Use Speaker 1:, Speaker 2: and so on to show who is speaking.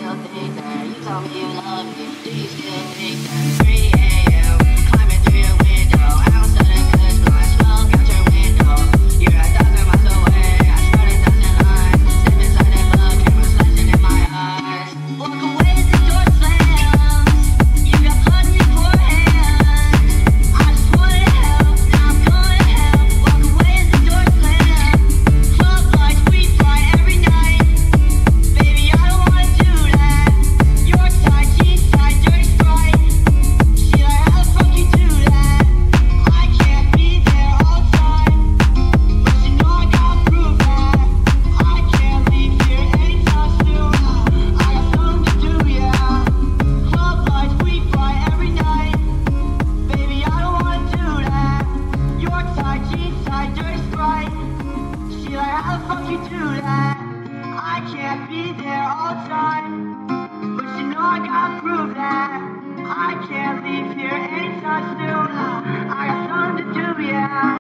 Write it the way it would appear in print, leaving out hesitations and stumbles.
Speaker 1: still think that? You told me you love me, do you still think that? 3 a.m. climbing through your window, ounce of the kush, blowing smoke out your window. You're 1,000 miles away, I shot 1,000 lines. Step inside that bug, camera flashing in my eyes. Walk away as the door slams. You got blood in your forehead. I just wanted help, now I'm going to hell. Walk away as the door slams. Club lights, we fly every night. Baby, I don't wanna do that. Your side, G side, dirty sprite. She like, how the fuck you do that? I can't be there all the time, but you know I gotta prove that. I can't leave here anytime soon. I got something to do, yeah. Club lights, we fly every night. Baby, I don't wanna do that. Your side, G side, dirty sprite. She like, how the fuck you do that? I can't be there all the time, but you know I gotta prove that. I can't leave here anytime soon.